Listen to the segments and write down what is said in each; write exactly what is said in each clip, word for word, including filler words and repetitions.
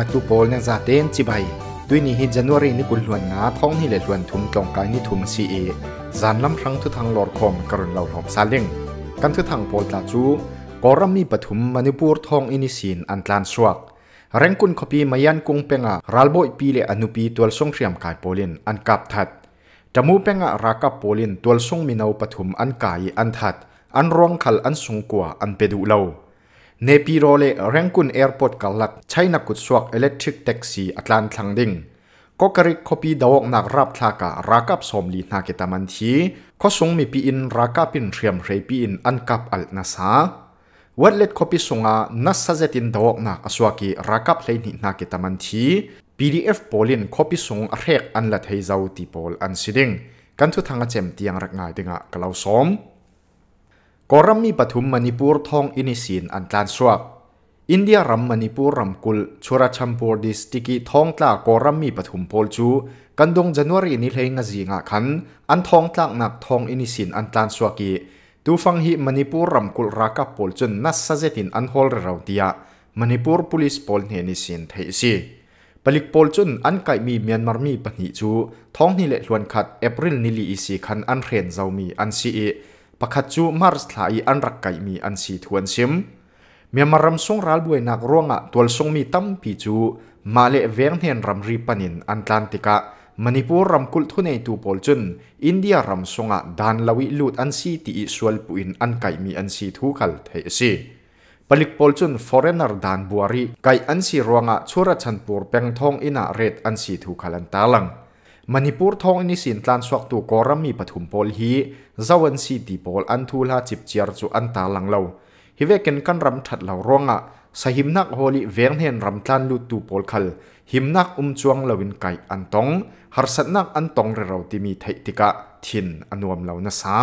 tu pol na za ten chi bai tuini hi January ni kul hluan nga thong hi le hluan thum tlong kai ni thum si e zan lam rang thu thang lor khom karun lo hom saling kan thu thang pol ta chu koram mi pathum Manipur thong ini sin an tlan suak rengkun khopi mayan kung penga ralboi pi le anupi tol song hriam kai polin an kap that tamu penga rakap polin tol song minau pathum an kai an that an rong khal an sungkwa an pedu lo nepi role rengkun airport kalak china kut suak electric taxi atlan thlangding kokarik khopi dawok nak rap thlaka rakap somli na ketaman thi khosung mi pi in rakapin hriam hrei pi in an kap al na sa watlet khopi sunga nasazetin dawok nak aswaki rakap leini na ketaman thi P D F polin khopi sung arek an la thei zau ti pol an siding kan thu thanga chem tiang rak ngai dinga kalau som koram mi pathum Manipur thong inisin an tlan suak India ram Manipur ram kul Churachampur districti thong tla koram mi pathum pol chu kandong January ni hleinga zinga khan an thong tlak nak thong inisin an tlan suaki tu fang hi Manipur ram kul rakap pol chun nasazetin an hol rawtia Manipur police pol ne ni sin thei si palik pol chun an kai mi Myanmar mi pani chu thong ni le hluan khat April ni li isi khan an hren zawmi an si e pakhat chu March thlai an rak kai mi an si thuan sim Myanmar ram song ral buai nak ronga tol song mi tam pi chu male veng hen ram ri panin Atlantika Manipur ram kul thunei tu pol chun India ram songa dan lawi lut an si ti sual puin an kai mi an si thu khal thei si palik pol chun foreigner dan buari kai an si ronga Churachandpur peng thong ina red an si thu khalan talang Manipur thong ini sin tlan suak tu koram mi pathum pol hi zawan si ti pol an thu la chip chiar chu an talang lo hi veken kan ram that lo ronga sahimnak holi veng hen ram tlan lut tu pol khal himnak um chuang lawin kai antong harsatnak antong re ro ti mi thei tika thin anuam lo na sa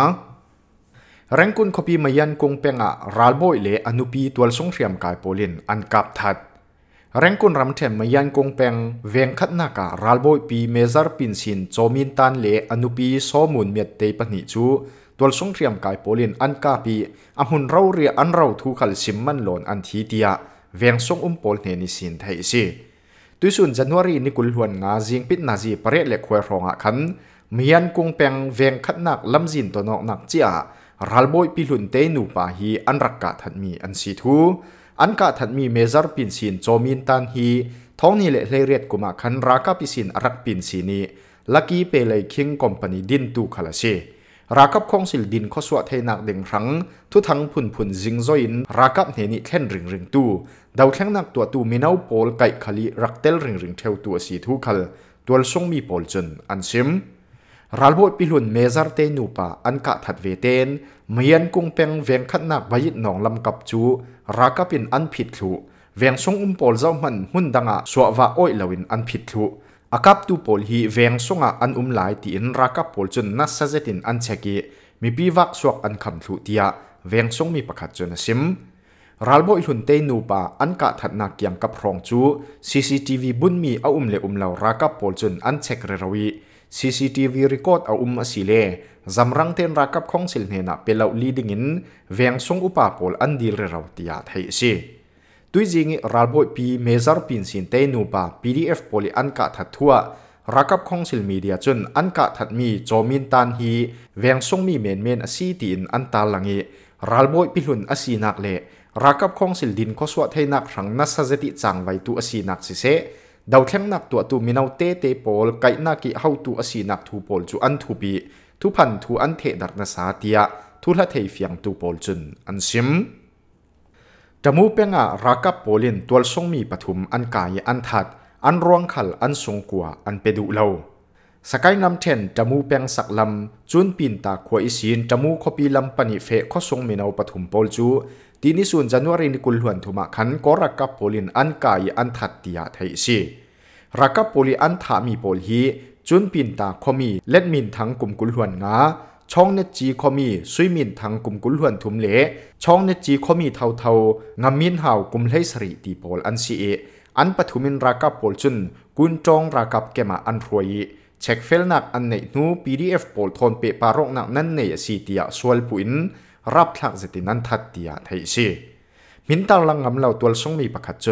rengkun khopi mayan kung penga ralboi le anupi tol song hriam kai polin an kap that rengkun ram them mayan kung peng veng khatna ka ralboi pi mezar pin sin chomin tan le anupi somun met te pani chu tol song hriam kai polin an ka pi amun ro ria an ro thu khal simman lon an thi tia veng song um pol ne ni sin thai si tuisun January ni kul huan nga jing pit na ji pare le khoi ronga khan mian kung peng veng khatnak lamjin to nok nak chia ralboi pi hlun te nu pa hi an rakka thatmi an si thu an ka thatmi mezar pin sin chomin tan hi thongni le hleiret kuma khan raka pisin arak pin sini lucky pe lei king company din tu khala se rakap khongsil din khoswa theinak ding rang thu thang phun phun jingzoin rakap heni thlen ring ring tu dau thlengnak tu tu minau pol kai khali raktel ring ring theu tu si thu khal tol song mi pol chun an sim ralboi pilun mezar te nupa an ka that ve ten mian kung peng veng khatnak bayit nong lam kap chu rakapin an phit thu veng song um pol zaw man hun danga swawa oi lawin an phit thu akap tu pol hi veng songa an um lai ti in rakap pol chun na sazetin an cheki mi piwak swak an kham thu tia veng song mi pakhat chun sim ralboi hun te nupa an ka thatna kyang kap rong chu C C T V bun mi a um le um law rakap pol chun an chek re rawi C C T V record a um asile zamrang ten rakap khongsil hena pelau leading in veng song upa pol an dil re raw tia thai si tuijing ralboi pi mezar pin sin te nupa P D F poli an ka thathua rakap khongsil media chun an ka thatmi chomin tan hi veng song mi men men asi tin an talangi ralboi pilun asinak le rakap khongsil din khoswa theinak rang na sajeti changwai tu asinak si se dau thlengnak tu tu minau te te pol kaina ki how tu asinak thu pol chu an thu pi thu phan thu an the dar na sa tia thu la thei fiang tu pol chun an sim tamu penga rakap polin tol song mi pathum an kai an that an rong khal an songkwa an pedu lo sakai nam then tamu peng saklam chun pin ta khoi isin tamu khopi lam pani fe khosong minau pathum pol chu tini sun January ni kul huan thuma khan ko rakap polin an kai an that tia thai si rakap poli an tha mi pol hi chun pin ta khomi let min thang kum kul huan nga chong ne chi khomi sui min thang kum kul huan thum le chong ne chi khomi thau thau ngamin haw kum hlei sari ti pol an si e an pathumin rakap pol chun kun chong rakap kema an roi check fel nak an nei nu P D F pol thon pe parok nak nan nei si tia swal puin rap thak zetin an that tia thai si min tar lang ngam lo tol song mi pakhat chun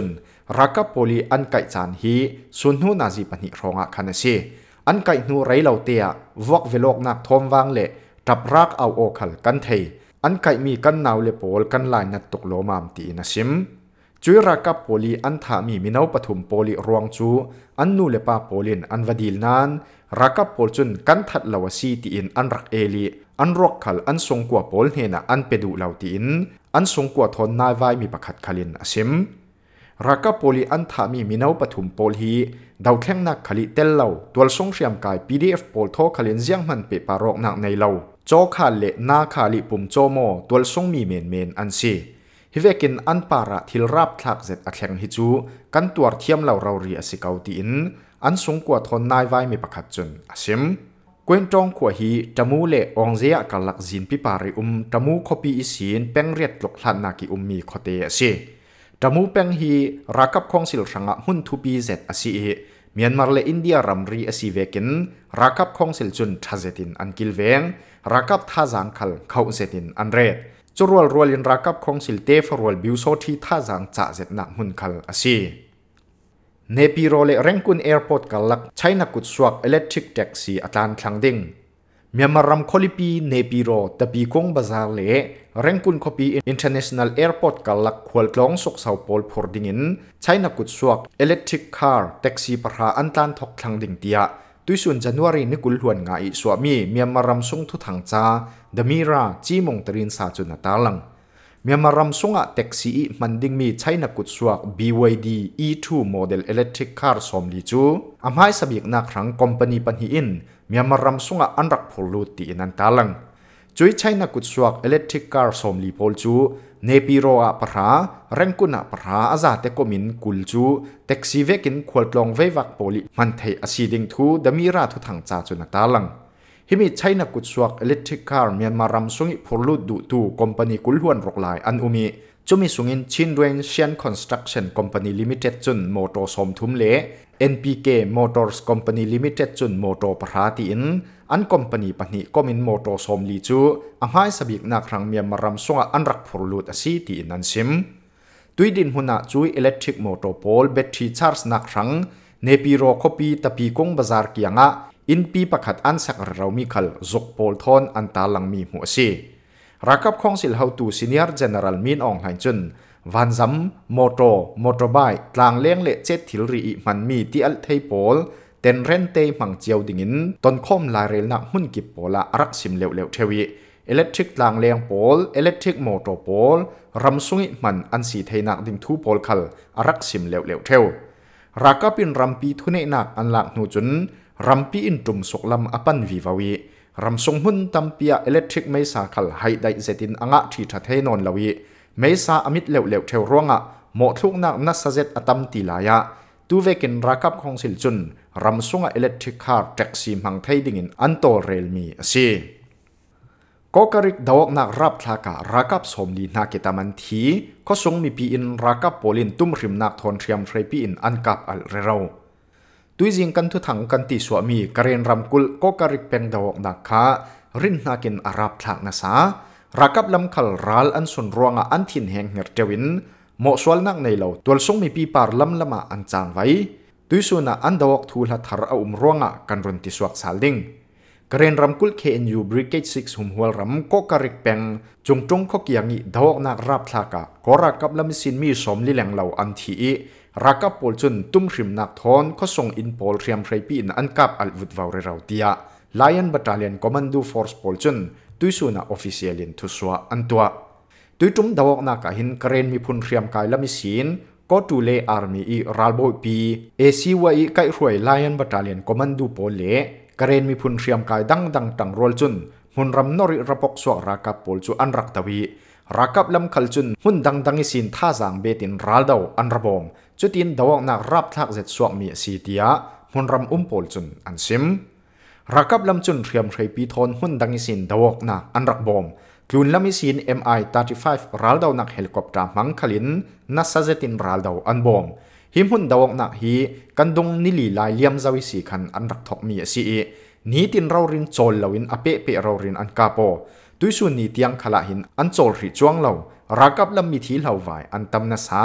รักกับโพลีอันไก่จานฮีส่วนหูนาจีปนิรองะคันเสียอันไก่หนูไรเหล่าเตียวอกเวลกนักทอมวางเละจับรักเอาโอขัลกันเทอันไก่มีกันนาวเลโพลกันลายนัดตกโลมามตีนะซิมจุยรักกับโพลีอันถามีมินาวปฐุมโพลีรวงจูอันนูเลปาโพลินอันวดีลนานรักกับโพลจุนกันทัดลาวซีตีอินอันรักเอลีอันรกขัลอันทรงกัวโพลเฮนะอันเปดูเหล่าตีอินอันทรงกัวทนนายไวมีประคัดขลินนะซิมรักกับโพลีอันถามีมินาวปฐุมโพลฮีดาวแข่งนักขลิเตลเหล่าตัวทรงเรียมกาย พี ดี เอฟ โพลโทขลินเจียงมันเปปารอกนักในเหล่าโจขาเละนาขาลิปุ่มโจโมตัวทรงมีเมนเมนอันซีฮิเวกินอันปาระทิลรับทักเซตอักแข่งฮิจูกันตัวเทียมเหล่าเราเรียสิกาวตีอินอันทรงกัวทนนายไวมีประคัดจุนอาซิมกวนจงขวฮีจมูเละองเซียกัลลักจินปิปาริอุมจมูคบีอิสินเป้งเรียดหลกหลันนากิอุมมีคเตอซีจมูเป้งฮีรักกับคงสิลสังะหุ่นทุบีเซตอาซีเมียนมาเลอินเดียรัมรีอาซีเวกินรักกับคงสิลจุนทัเซตินอันกิลเวงรักกับท่าจางคัลเขาเซตินอันเรดจุรัวรัวลินรักกับคงสิลเตฟรัวบิวโซที่ท่าจางจ่าเซตนักหุ่นคัลอาซีเนปิโรเลเร่งกุนแอร์พอร์ตกัลลักใช้นักกุศสวกอิเล็กทริกแท็กซี่อัตลันคลังดิ่งเมียนมารัมโคลิปีเนปิโรตะปีกงบาซาร์เล่เร่งกุนคปีอินเตอร์เนชั่นแนลแอร์พอร์ตกัลลักขวลกลองสกสาวโพลพอร์ดิ่งินใช้นักกุศสวกอิเล็กทริกคาร์แท็กซี่ปราอันตันทอกคลังดิ่งเตียตุยส่วนจันวารีนิกุลหวนงายสวามีเมียนมารัมซุงทุทังจ้าเดมิราจีมงตรินซาจุนตาลังเมียนมารัมซุงอะแท็กซี่มันดิ่งมีใช้นักกุศสวก บี วาย ดี อี ทู โมเดลอิเล็กทริกคาร์สมลีจูอำให้สบิกนักครั้งคอมพานีปันฮีอินเมียนมารัมซุงอะอันรักพลูตีนันตาลังจุยใช้นักกุศสวกอิเล็กทริกคาร์สมลีพอลจูเนปิโรอะปราเร่งกุนอะปราอาซาเตโกมินกุลจูแท็กซี่เวกินขวดลองเววักโพลิมันเทอสีดิงทูดมีราทุทังจ้าจุนตาลังฮิมิใช้นักกุศสวกอิเล็กทริกคาร์เมียนมารัมซุงอิพลูดูตูคอมพานีกุลหวนรกลายอันอุมีจุมีสุงินชินเรนเชียนคอนสตรักชั่นคอมพานีลิมิเต็ดจุนโมโตสมทุมเล่ เอ็น พี เค Motors Company Limited จุนโมโตปราตีอินอันคอมพานีปนิก็มินโมโตสมลีจูอำให้สบิกนักครั้งเมียนมารัมซุงอันรักพลูดอสีตีอินนันซิมตุยดินหุนาจุยอิเล็กทริกโมโตโพลแบตทรีชาร์จนักครั้งเนปิโรคปีตะปีกงบาซาร์กียงะอินปีประคัดอันสักเรามีขัลจกโพลทอนอันตาลังมีหัวซีรักกับคงสิลเฮาตูซีเนียร์เจเนอรัลมินอองไฮจุนวันซัมโมโตมอเตอร์ไบค์กลางเลี้ยงเละเจ็ดทิลรีมันมีที่อัลเทโพลเต็นเรนเตมังเจียวดิ่งินตอนคอมลายเรลนักหุ่นกิบโพละรักสิมเร็วๆเทวีอิเล็กทริกกลางเลี้ยงโพลอิเล็กทริกมอเตอร์โพลรำซุงมันอันสีเทนักดิ่งทูโพลคัลรักสิมเร็วๆเทวรักกับปินรำปีทุเนนักอันหลักนูจุนรำปีอินตุมสกลำอปันวิวาวีรำซุงหุ่นตัมปียอิเล็กทริกไม่สาคัลไฮไดเซตินอ่างที่ทัดเทนนลวีไม่ซาอมิดเร็วๆเทวร่วงอ่ะหมดทุกนักนัสเซตอตัมตีลายะตูเวกินรักกับของสิลจุนรำซุงอิเล็กทริกคาร์แท็กซี่มังไทยดิ่งินอันโตเรลมีสิก็กริกดาวนักรับทาการักกับสมลีนักเกตามันทีก็ส่งมีปีอินรักกับโพลินตุ้มริมนักทอนเทียมเฟรปีอินอันกับอัลเรโรตุยจิงกันทุถังกันติสวามีกเรนรำกุลก็กริกเป็นดาวนักขารินนักินอารับทากนาซารักกับลำขัลรัลอันสุนรวงอันทินแห่งเฮร์เจวินโมสวลนักในเหล่าตัวส่งมีปีปาร์ลำละมาอันจางไว้ตุยสุนัอันดาวกทูลทัรอุมรวงกันรุนติสวกสาลดิงกเรนรำกุล เค เอ็น ยู Brigade ซิกส์หุมหัวรำก็กริกเป็งจงจงข้อกียงีดาวนักรับทากะก็รักกับลำสินมีสมลิแหลงเหล่าอันทีรักกับโพลจุนตุ้มริมนักทอนก็ส่งอินโพลเทียมเฟรปีอินอันกับอัลวุดวาวเรราเตีย Lion Battalion Commando Force โพลจุนตุยสุนัออฟฟิเชียลินทุสวาอันตัวตุยจุ่มดาวนักหินกเรนมีพุนเรียมกายละมิสินก็ตูเลอาร์มีอีรัลโบปีเอซีวาอีไกรวยไลออนบัตเตอร์เลียนคอมมานดูโพเลกเรนมีพุนเรียมกายดังดังตังโรลจุนมุนรำนอริระปกสวกรักกับโพลจูอันรักตวีรักกับลำขัลจุนหุ่นดังดังอิสินท่าจางเบตินรัลดาวอันระบอมจุดินดาวนักรับทักเจ็ดสวกมีสีเตียมุนรำอุ้มโพลจุนอันซิมรักกับลำจุนเรียมเรปีทอนหุ่นดังอิสินดาวนักอันรักบอมกลุ่นลำมิสิน เอ็ม ไอ สามสิบห้ารัลดาวนักเฮลิคอปเตอร์มังคลินนัสเซตินรัลดาวอันบอมหิมหุ่นดาวนักฮีกันดงนิลีลายเลียมจาวิสีขันอันรักทอกมีสีนี้ตินเรารินโจลลาวินอเปเปเรารินอันกาโปตุยสุนีเตียงขลาหินอันโจลริจวงเหลารักกับลำมิทีเหลาไวอันตำนาสา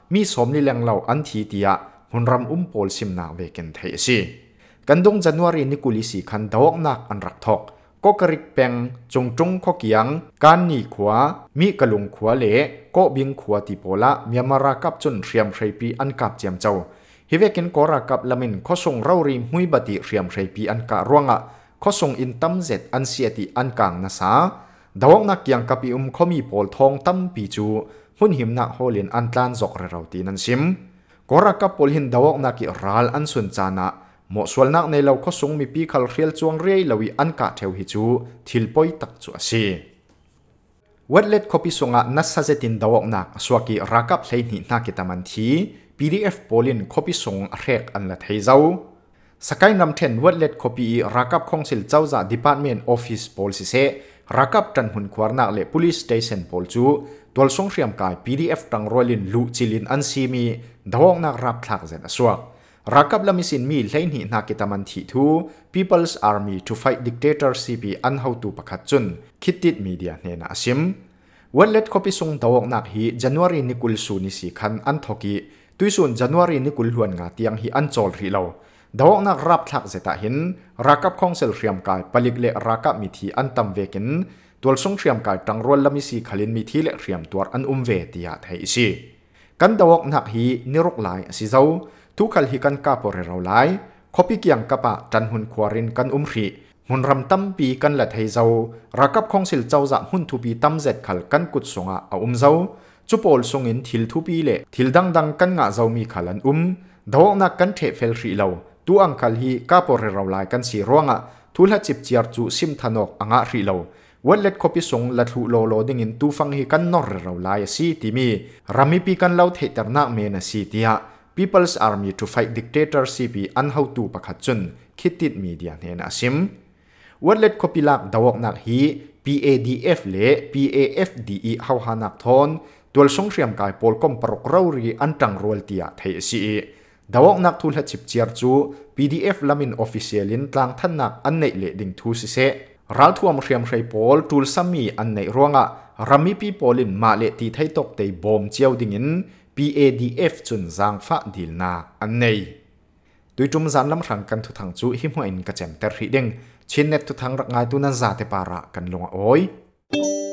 มีสมนิเลงเหล่าอันทีเตียหุ่นรำอุ้มโพลซิมนาเวกันไทยสิกันดงจันวารีนิกุลิสีคันดอกนักอันรักทอกก็กริกแปงจงจงข้อเกียงการหนีขวามีกะลุงขวาเละก็บิงขวาติโปละเมียมารากับจนเรียมใครปีอันกับเจียมเจ้าฮิเวกินกอรากับละมินข้อส่งเรารีมุยบัติเรียมใครปีอันกะร่วงอ่ะข้อส่งอินตัมเจ็ดอันเสียติอันกลางนาซาดอกนักยังกับปีอุมข้อมีโพลทองตั้มปีจูหุ่นหิมนักโฮลินอันตานจกเรเราตีนันซิมกอรากับโพลหินดอกนักอิรัลอันสุนจานะหมอส่วนนักในเราข้อส่งมีปีขัลเรียลจวงเรียลวิอันกะเทวฮิจูทิลปอยตักจัวซีวัดเล็ดคอพิสงะนัสเซตินดอกนักสวากิรักับเลยนินักตามันที พี ดี เอฟ โพลินคอพิสงเรกอันละเทเจ้าสกายนำเทนวัดเล็ดคอปีรักับคงสิลเจ้าจาก Department Office โพลสิเซรักับจันหุนควานักเล Police Station โพลจูตัวส่งเรียมกาย พี ดี เอฟ ตังรอลินลุจิลินอันซีมีดอกนักรับทักเจนสวกรักับลามิสินมีเลยนินักตามันทีทู People's Army to Fight Dictatorship อันเฮาตูประคัดจุนคิดติดมีเดียเนน่าซิมวันเล็ดคอพิสงดอกนักฮีจันวารีนิกุลสูนิสิคันอันทอกีตุยส่วนจันวารีนิกุลหวนงาเตียงฮีอันโจลรีเราดอกนักรับทักเจตาหินรักับคงเซลเรียมกายปลิกเลรักับมิทีอันตัมเวกินตัวส่งเรียมกายตังรวนลามิสีขลินมิทีเลเรียมตัวอันอุมเวติยาไทยสิกันดอกนักฮีนิรกไลสิเจ้าทุกขลฮิกันกาปอเรเราไลคอพิเกียงกะปะจันหุนควารินกันอุมรีหุ่นรำตั้มปีกันละไทยเจ้ารักับคงสิลเจ้าจะหุ่นทุปีตั้มเจ็ดขลกันกุดสงะเอาอุมเจ้าจุปอลสงินทิลทุปีเล่ทิลดังดังกันงะเจ้ามีขลันอุมดอกนักกันเทเฟลรีเราตัวอังคัลฮีกาปอเรเราไลกันสีร่วงะทุลจิบเจียร์จูซิมทนอกอ่างะรีเราวันเล็ดคอพิสงละทุโลโลดิ่งินตูฟังฮีกันนอร์เราไลซีติมีรามิปีกันเราเทตร์นักเมนซีติยาPeople's Army to Fight Dictatorship อันเฮาตูประคัดจุนคิดติดมีเดียเนน่าซิมวันเล็ดคอพิลักดาวกนักฮี พี เอ ดี เอฟ เล่ พี เอ เอฟ ดี อี เฮาหานักทอนตัวส่งเรียมกายโพลกอมปรกเรารีอันจังรัวเตียไทยซีดาวกนักทุนหัดจิบเจียร์จู พี ดี เอฟ ลามินออฟฟิเชียลินกลางท่านนักอันในเล่ดิ่งทูสิเซรัลทวมเรียมใช้โพลทูลซัมมีอันในร่วงะรามิปีโพลินมาเลตีไทยตกเตยบอมเจียวดิ่งินพี เอ ดี เอฟ จุนจางฟ้าดีลนาอันนี้โดยจุ่มจานลำรังกันทุกทางจูหิมหัวอินกระเจมเตอร์ฮิดิงชินเน็ตทุกทางรักงานตุนันซาเตปาระกันลงอ้อย